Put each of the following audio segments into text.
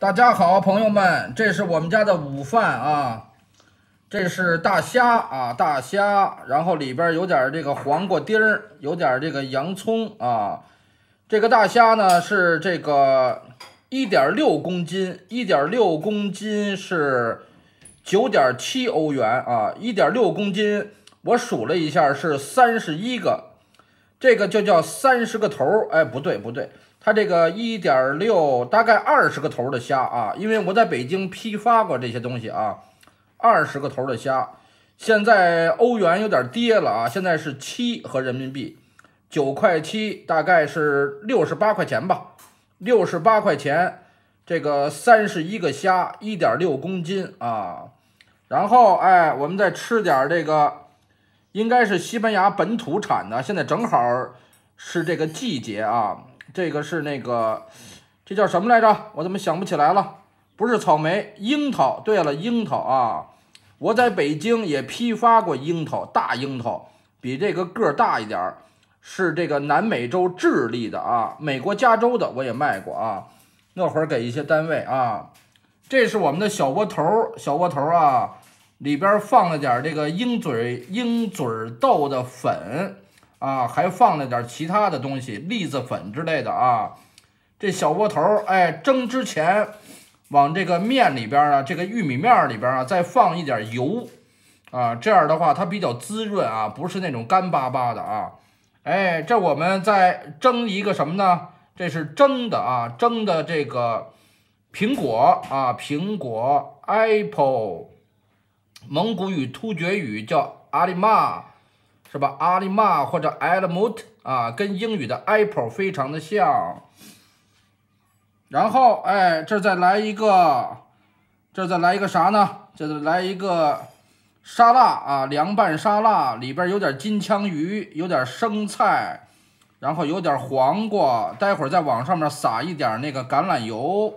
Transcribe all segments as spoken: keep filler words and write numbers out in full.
大家好，朋友们，这是我们家的午饭啊，这是大虾啊，大虾，然后里边有点这个黄瓜丁儿，有点这个洋葱啊。这个大虾呢是这个一点六公斤，一点六公斤是九点七欧元啊，一点六公斤，我数了一下是三十一个，这个就叫三十个头，哎，不对不对。它这个一点六大概二十个头的虾啊，因为我在北京批发过这些东西啊，二十个头的虾，现在欧元有点跌了啊，现在是七和人民币九块七，大概是六十八块钱吧，六十八块钱，这个三十一个虾，一点六公斤啊，然后哎，我们再吃点这个，应该是西班牙本土产的，现在正好是这个季节啊。这个是那个，这叫什么来着？我怎么想不起来了？不是草莓，樱桃。对了，樱桃啊！我在北京也批发过樱桃，大樱桃，比这个个儿大一点，是这个南美洲智利的啊，美国加州的我也卖过啊。那会儿给一些单位啊。这是我们的小窝头，小窝头啊，里边放了点这个鹰嘴鹰嘴豆的粉。啊，还放了点其他的东西，栗子粉之类的啊。这小窝头，哎，蒸之前往这个面里边啊，这个玉米面里边啊，再放一点油啊，这样的话它比较滋润啊，不是那种干巴巴的啊。哎，这我们再蒸一个什么呢？这是蒸的啊，蒸的这个苹果啊，苹果 apple， 蒙古语、突厥语叫阿里玛。是吧？阿里玛或者 Alamut 啊，跟英语的 apple 非常的像。然后，哎，这再来一个，这再来一个啥呢？这再来一个沙拉啊，凉拌沙拉，里边有点金枪鱼，有点生菜，然后有点黄瓜，待会儿再往上面撒一点那个橄榄油。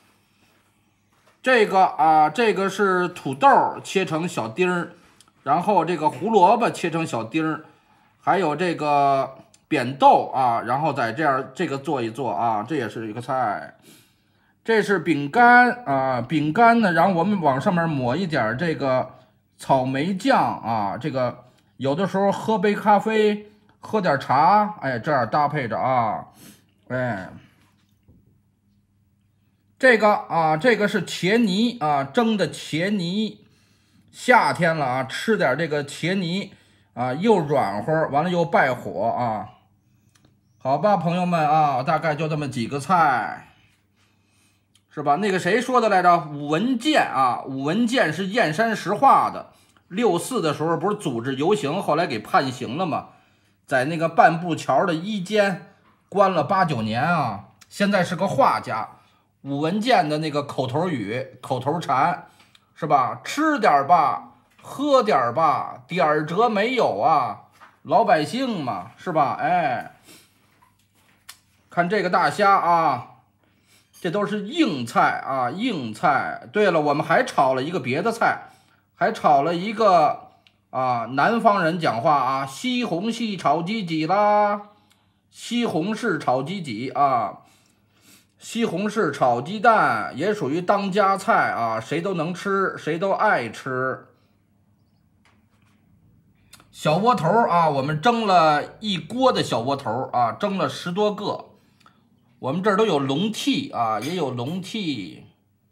这个啊，这个是土豆切成小丁儿。然后这个胡萝卜切成小丁儿，还有这个扁豆啊，然后再这样这个做一做啊，这也是一个菜。这是饼干啊，饼干呢，然后我们往上面抹一点这个草莓酱啊，这个有的时候喝杯咖啡，喝点茶，哎，这样搭配着啊，哎，这个啊，这个是茄泥啊，蒸的茄泥。夏天了啊，吃点这个茄泥啊，又软和，完了又败火啊。好吧，朋友们啊，大概就这么几个菜，是吧？那个谁说的来着？武文健啊，武文健是燕山石化的。六四的时候不是组织游行，后来给判刑了吗？在那个半步桥的一监关了八九年啊。现在是个画家。武文健的那个口头语、口头禅。是吧？吃点吧，喝点吧，点儿辙没有啊？老百姓嘛，是吧？哎，看这个大虾啊，这都是硬菜啊，硬菜。对了，我们还炒了一个别的菜，还炒了一个啊，南方人讲话啊，西红柿炒鸡鸡啦，西红柿炒鸡鸡啊。西红柿炒鸡蛋也属于当家菜啊，谁都能吃，谁都爱吃。小窝头啊，我们蒸了一锅的小窝头啊，蒸了十多个。我们这儿都有笼屉啊，也有笼屉。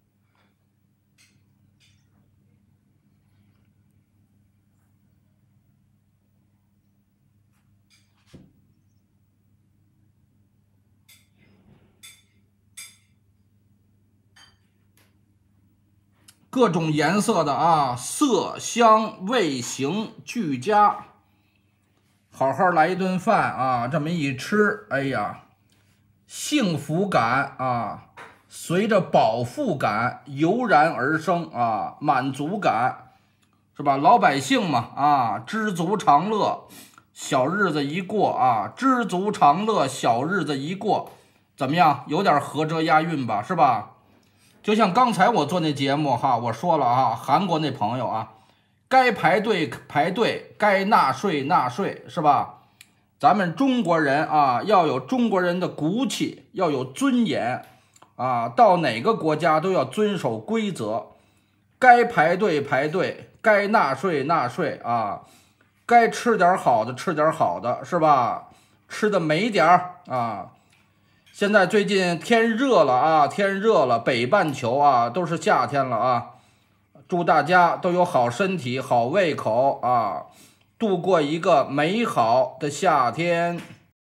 各种颜色的啊，色香味形俱佳，好好来一顿饭啊！这么一吃，哎呀，幸福感啊，随着饱腹感油然而生啊，满足感是吧？老百姓嘛啊，知足常乐，小日子一过啊，知足常乐，小日子一过，怎么样？有点合辙押韵吧，是吧？就像刚才我做那节目哈，我说了啊，韩国那朋友啊，该排队排队，该纳税纳税，是吧？咱们中国人啊，要有中国人的骨气，要有尊严啊，到哪个国家都要遵守规则，该排队排队，该纳税纳税啊，该吃点好的吃点好的，是吧？吃的美点儿啊。现在最近天热了啊，天热了，北半球啊都是夏天了啊。祝大家都有好身体、好胃口啊，度过一个美好的夏天。